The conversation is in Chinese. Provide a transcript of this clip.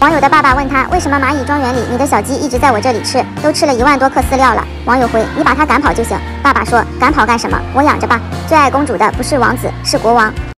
网友的爸爸问他，为什么蚂蚁庄园里你的小鸡一直在我这里吃，都吃了1万多克饲料了？网友回，你把它赶跑就行。爸爸说，赶跑干什么？我养着吧。最爱公主的不是王子，是国王。